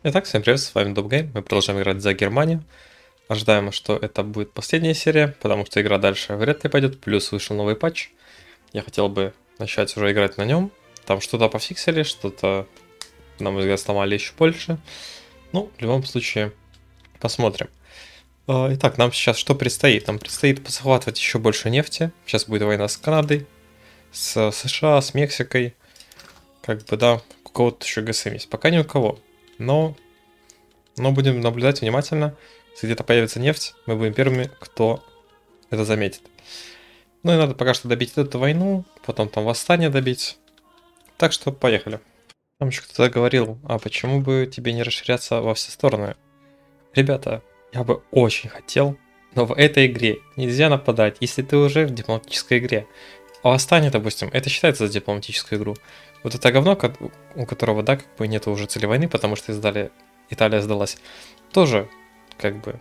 Итак, всем привет, с вами Добгейм. Мы продолжаем играть за Германию. Ожидаемо, что это будет последняя серия, потому что игра дальше вряд ли пойдет. Плюс вышел новый патч. Я хотел бы начать уже играть на нем. Там что-то пофиксили, что-то, на мой взгляд, сломали еще больше. Ну, в любом случае, посмотрим. Итак, нам сейчас что предстоит? Нам предстоит захватывать еще больше нефти. Сейчас будет война с Канадой, с США, с Мексикой. Как бы, да, у кого-то еще ГСМ есть. Пока ни у кого. Но будем наблюдать внимательно. Если где-то появится нефть, мы будем первыми, кто это заметит. Ну и надо пока что добить эту войну, потом там восстание добить. Так что поехали. Там еще кто-то говорил, а почему бы тебе не расширяться во все стороны? Ребята, я бы очень хотел, но в этой игре нельзя нападать, если ты уже в дипломатической игре. А восстание, допустим, это считается за дипломатическую игру. Вот это говно, у которого, да, как бы нет уже цели войны, потому что Италия сдалась, тоже, как бы,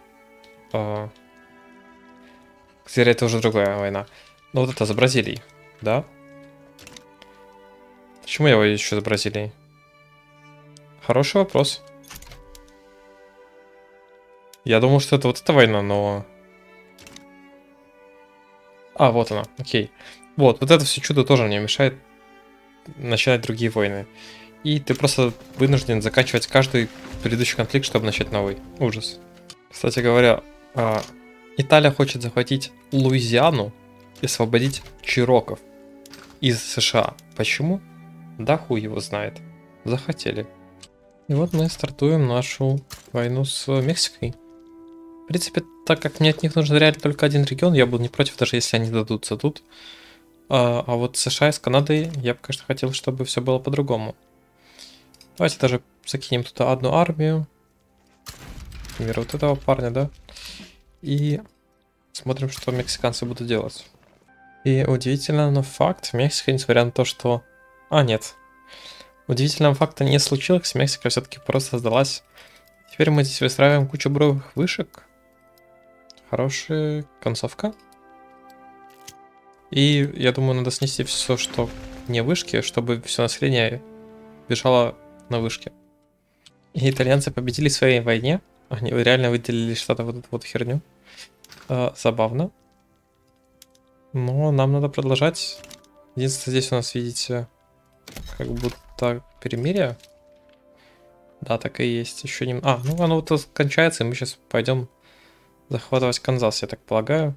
теперь это уже другая война. Но вот это за Бразилией, да? Почему я еще за Бразилией? Хороший вопрос. Я думал, что это вот эта война, но... А, вот она, окей. Вот это все чудо тоже мне мешает начинать другие войны. И ты просто вынужден заканчивать каждый предыдущий конфликт, чтобы начать новый. Ужас. Кстати говоря, Италия хочет захватить Луизиану и освободить чироков из США. Почему? Да хуй его знает. Захотели. И вот мы стартуем нашу войну с Мексикой. В принципе, так как мне от них нужен реально только один регион, я буду не против, даже если они дадутся тут. А вот США и с Канадой я бы, конечно, хотел, чтобы все было по-другому. Давайте даже закинем туда одну армию. Например, вот этого парня, да? И смотрим, что мексиканцы будут делать. И удивительно, но факт, Мексика, несмотря на то, что... А, нет. Удивительного факта не случилось, Мексика все-таки просто сдалась. Теперь мы здесь выстраиваем кучу буровых вышек. Хорошая концовка. И я думаю, надо снести все, что не вышки, чтобы все население бежало на вышке. И итальянцы победили в своей войне. Они реально выделили что-то вот эту вот херню. Забавно. Но нам надо продолжать. Единственное, здесь у нас, видите, как будто перемирие. Да, так и есть. Еще не... А, ну оно вот кончается, и мы сейчас пойдем захватывать Канзас, я так полагаю.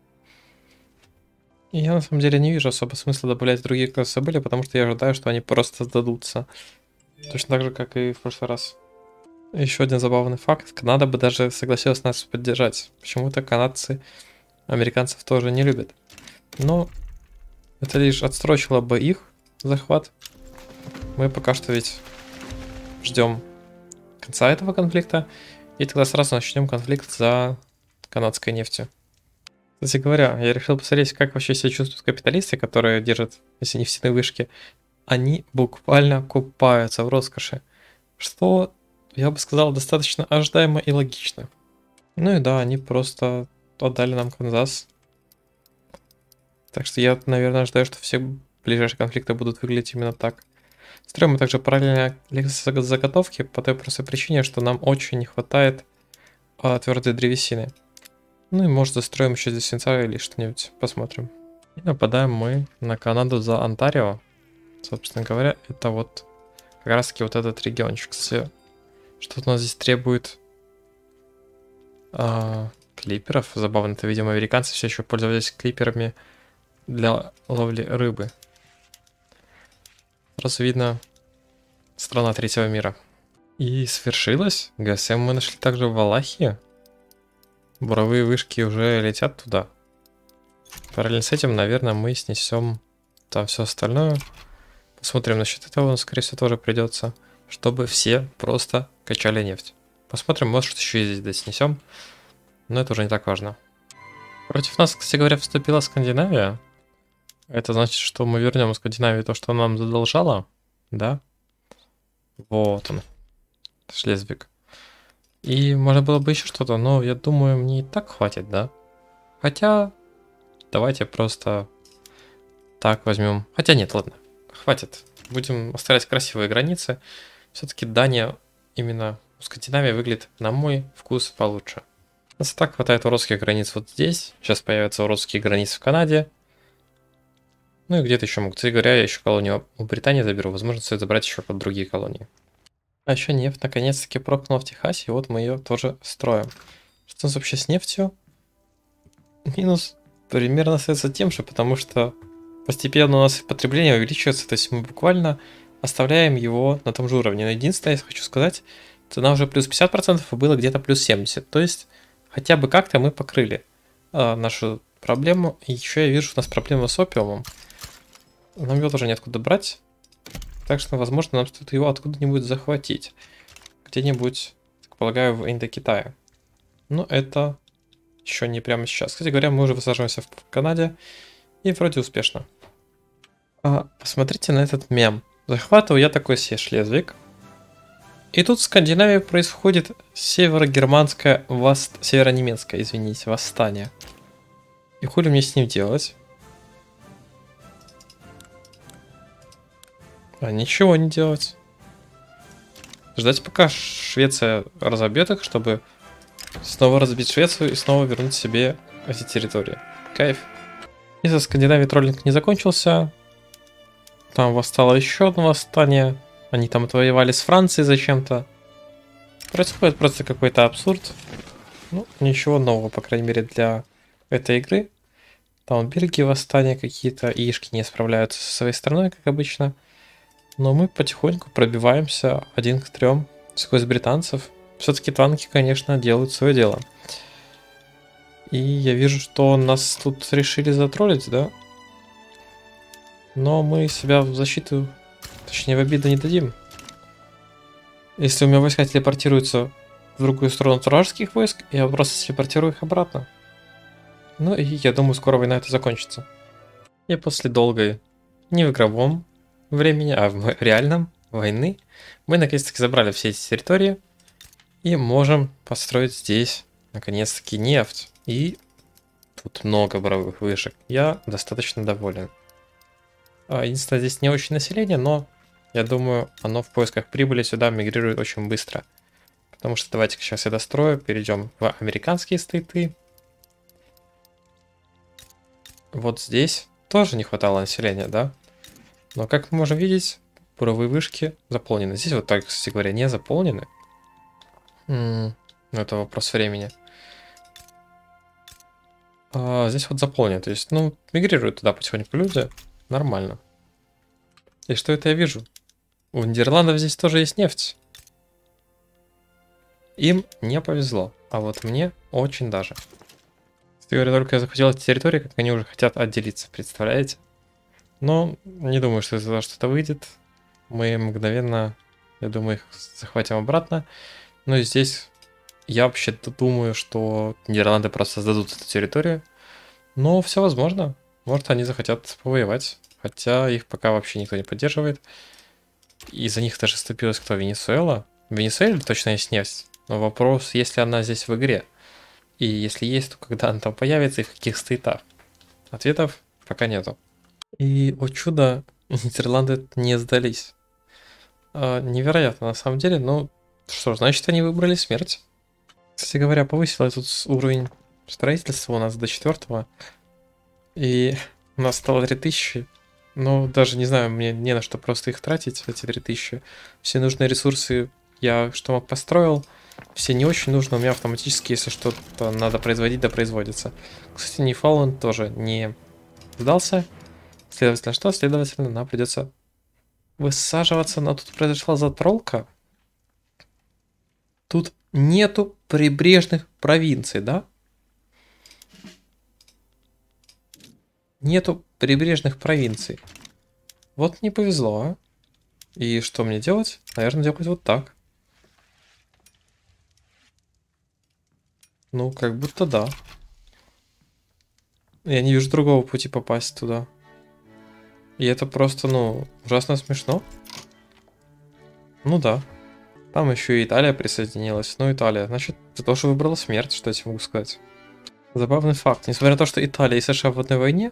И я на самом деле не вижу особо смысла добавлять другие классы были, потому что я ожидаю, что они просто сдадутся. Точно так же, как и в прошлый раз. Еще один забавный факт. Канада бы даже согласилась нас поддержать. Почему-то канадцы американцев тоже не любят. Но это лишь отстрочило бы их захват. Мы пока что ведь ждем конца этого конфликта. И тогда сразу начнем конфликт за канадской нефтью. Кстати говоря, я решил посмотреть, как вообще себя чувствуют капиталисты, которые держат эти нефтяные вышки. Они буквально купаются в роскоши. Что, я бы сказал, достаточно ожидаемо и логично. Ну и да, они просто отдали нам Канзас. Так что я, наверное, ожидаю, что все ближайшие конфликты будут выглядеть именно так. Строим мы также параллельно заготовки по той простой причине, что нам очень не хватает твердой древесины. Ну и может застроим еще здесь свинца или что-нибудь. Посмотрим. И нападаем мы на Канаду за Онтарио. Собственно говоря, это вот как раз таки вот этот региончик. Кстати, что-то у нас здесь требует клиперов. Забавно, это, видимо, американцы все еще пользовались клиперами для ловли рыбы. Сразу видно, страна третьего мира. И свершилось. ГСМ мы нашли также в Валахии. Буровые вышки уже летят туда. Параллельно с этим, наверное, мы снесем там все остальное. Посмотрим насчет этого, но, скорее всего, тоже придется, чтобы все просто качали нефть. Посмотрим, может, еще и здесь снесем. Но это уже не так важно. Против нас, кстати говоря, вступила Скандинавия. Это значит, что мы вернем Скандинавии то, что она нам задолжала. Да? Вот он. Шлезвиг. И можно было бы еще что-то, но я думаю, мне и так хватит, да? Хотя, давайте просто так возьмем. Хотя нет, ладно, хватит. Будем оставлять красивые границы. Все-таки Дания именно Скандинавия выглядит, на мой вкус, получше. Нас так хватает уродских границ вот здесь. Сейчас появятся уродские границы в Канаде. Ну и где-то еще могут. Кстати говоря, я еще колонию у Британии заберу. Возможно, стоит забрать еще под другие колонии. А еще нефть наконец-таки прокнула в Техасе, и вот мы ее тоже строим. Что у нас вообще с нефтью? Минус примерно остается тем же, потому что постепенно у нас потребление увеличивается, то есть мы буквально оставляем его на том же уровне. Но единственное, я хочу сказать, цена уже плюс 50%, и было где-то плюс 70%. То есть хотя бы как-то мы покрыли нашу проблему. И еще я вижу, у нас проблема с опиумом. Нам его тоже неоткуда брать. Так что, возможно, нам стоит его откуда-нибудь захватить. Где-нибудь, так полагаю, в Индокитае. Но это еще не прямо сейчас. Кстати говоря, мы уже высаживаемся в Канаде. И вроде успешно. Посмотрите на этот мем. Захватываю я такой себе Шлезвиг. И тут в Скандинавии происходит северогерманское, северонемецкое, извините, восстание. И хули мне с ним делать? Ничего не делать. Ждать, пока Швеция разобьет их, чтобы снова разбить Швецию и снова вернуть себе эти территории. Кайф. И за Скандинавией троллинг не закончился. Там восстало еще одно восстание. Они там отвоевали с Францией зачем-то. Происходит просто какой-то абсурд. Ну, ничего нового, по крайней мере, для этой игры. Там в Бельгии восстания какие-то, иишки не справляются со своей страной, как обычно. Но мы потихоньку пробиваемся 1 к 3 сквозь британцев. Все-таки танки, конечно, делают свое дело. И я вижу, что нас тут решили затроллить, да? Но мы себя в защиту, точнее в обиду не дадим. Если у меня войска телепортируются в другую сторону вражеских войск, я просто телепортирую их обратно. Ну и я думаю, скоро война это закончится. И после долгой, не в игровом времени, а в реальном войны, мы наконец-таки забрали все эти территории и можем построить здесь наконец-таки нефть. И тут много буровых вышек. Я достаточно доволен. Единственное, здесь не очень население, но я думаю, оно в поисках прибыли сюда мигрирует очень быстро. Потому что давайте сейчас я дострою, перейдем в американские стейты. Вот здесь тоже не хватало населения, да? Но как мы можем видеть, буровые вышки заполнены. Здесь вот так, кстати говоря, не заполнены. Это вопрос времени. Здесь вот заполнено. То есть, ну, мигрируют туда потихоньку люди. Нормально. И что это я вижу? У Нидерландов здесь тоже есть нефть. Им не повезло. А вот мне очень даже. Кстати говоря, только я захотел эти территории, как они уже хотят отделиться, представляете? Но не думаю, что из-за что-то выйдет. Мы мгновенно, я думаю, их захватим обратно. Но и здесь я вообще-то думаю, что Нидерланды просто сдадут эту территорию. Но все возможно. Может, они захотят повоевать. Хотя их пока вообще никто не поддерживает. И за них даже вступилась кто? Венесуэла? В Венесуэле точно есть нефть. Но вопрос, есть ли она здесь в игре. И если есть, то когда она там появится и в каких стейтах. Ответов пока нету. И, о чудо, Нидерланды не сдались. Невероятно на самом деле, но что, значит они выбрали смерть. Кстати говоря, повысила тут уровень строительства у нас до 4. И у нас стало 3000. Но даже не знаю, мне не на что просто их тратить, эти 3000. Все нужные ресурсы я что мог построил. Все не очень нужно, у меня автоматически, если что-то надо производить, да производится. Кстати, Ньюфаундленд тоже не сдался. Следовательно, что? Следовательно, нам придется высаживаться. Но тут произошла затролка. Тут нету прибрежных провинций, да? Нету прибрежных провинций. Вот не повезло, а? И что мне делать? Наверное, делать вот так. Ну, как будто да. Я не вижу другого пути попасть туда. И это просто, ну, ужасно смешно. Ну да. Там еще и Италия присоединилась. Ну, Италия. Значит, ты тоже выбрала смерть, что я тебе могу сказать. Забавный факт. Несмотря на то, что Италия и США в одной войне,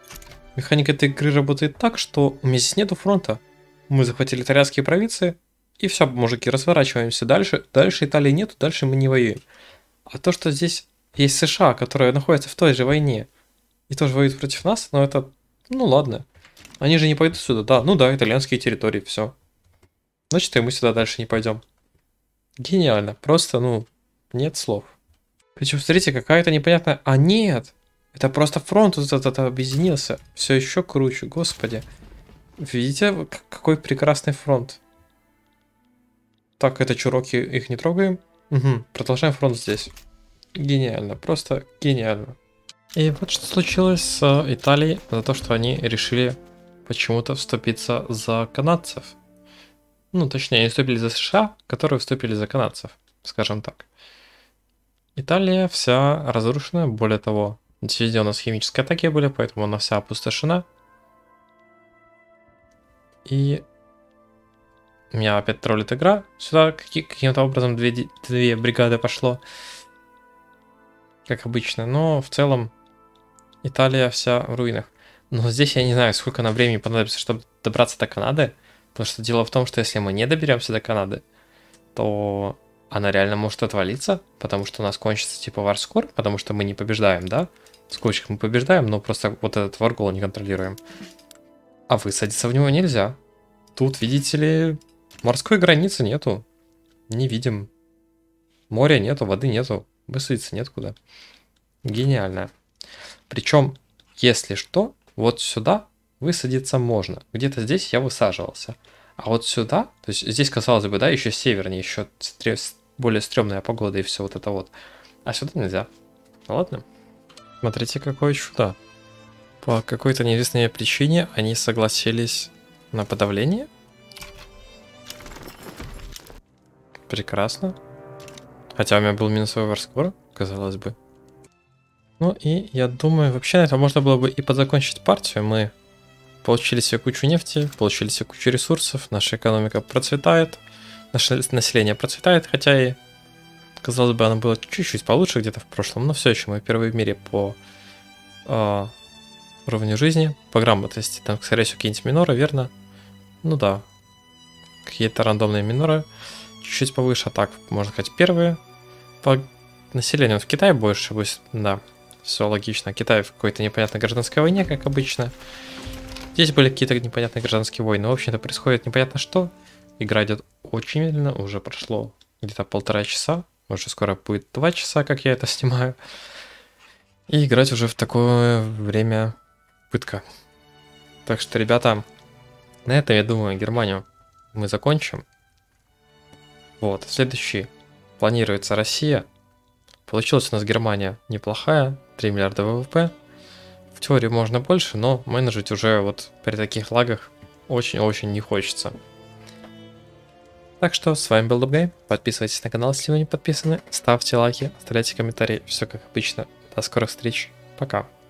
механика этой игры работает так, что у меня здесь нету фронта. Мы захватили итальянские провинции, И все, мужики, разворачиваемся дальше. Дальше Италии нету, дальше мы не воюем. А то, что здесь есть США, которые находятся в той же войне и тоже воюют против нас, ну это, ну ладно. Они же не пойдут сюда, да, ну да, итальянские территории, все. Значит, и мы сюда дальше не пойдем. Гениально, просто, ну, нет слов. Причем, смотрите, какая-то непонятная... А нет! Это просто фронт вот этот объединился. Все еще круче, господи. Видите, какой прекрасный фронт. Так, это чуроки, их не трогаем. Угу, продолжаем фронт здесь. Гениально, просто гениально. И вот что случилось с Италией за то, что они решили почему-то вступиться за канадцев. Ну, точнее, они вступили за США, которые вступили за канадцев, скажем так. Италия вся разрушена, более того, везде у нас химические атаки были, поэтому она вся опустошена. И меня опять троллит игра. Сюда каким-то образом две бригады пошло. Как обычно. Но в целом Италия вся в руинах. Но здесь я не знаю, сколько нам времени понадобится, чтобы добраться до Канады. Потому что дело в том, что если мы не доберемся до Канады, то она реально может отвалиться. Потому что у нас кончится типа варскор. Потому что мы не побеждаем, да? В скобочках мы побеждаем, но просто вот этот варгол не контролируем. А высадиться в него нельзя. Тут, видите ли, морской границы нету. Не видим. Моря нету, воды нету. Высадиться нет куда. Гениально. Причем, если что, вот сюда высадиться можно. Где-то здесь я высаживался. А вот сюда, то есть здесь, казалось бы, да, еще севернее, еще более стрёмная погода и все вот это вот. А сюда нельзя. Ну ладно. Смотрите, какое чудо. По какой-то неизвестной причине они согласились на подавление. Прекрасно. Хотя у меня был минусовой варскор, казалось бы. Ну и я думаю, вообще на этом можно было бы и подзакончить партию. Мы получили себе кучу нефти, получили себе кучу ресурсов, наша экономика процветает, наше население процветает, хотя и, казалось бы, оно было чуть-чуть получше где-то в прошлом, но все еще мы первые в мире по уровню жизни, по грамотности. Там, скорее всего, какие-нибудь миноры, верно? Ну да, какие-то рандомные миноры. Чуть-чуть повыше, а так, можно сказать, первые. По населению в Китае больше, да, все логично. Китай в какой-то непонятной гражданской войне, как обычно. Здесь были какие-то непонятные гражданские войны. В общем-то, происходит непонятно что. Игра идет очень медленно, уже прошло где-то 1,5 часа. Уже скоро будет 2 часа, как я это снимаю. И играть уже в такое время пытка. Так что, ребята, на этом, я думаю, Германию мы закончим. Вот, следующий планируется Россия. Получилась у нас Германия неплохая, 3 миллиарда ВВП. В теории можно больше, но менеджить уже вот при таких лагах очень-очень не хочется. Так что с вами был Дубгай. Подписывайтесь на канал, если вы не подписаны. Ставьте лайки, оставляйте комментарии. Все как обычно. До скорых встреч. Пока.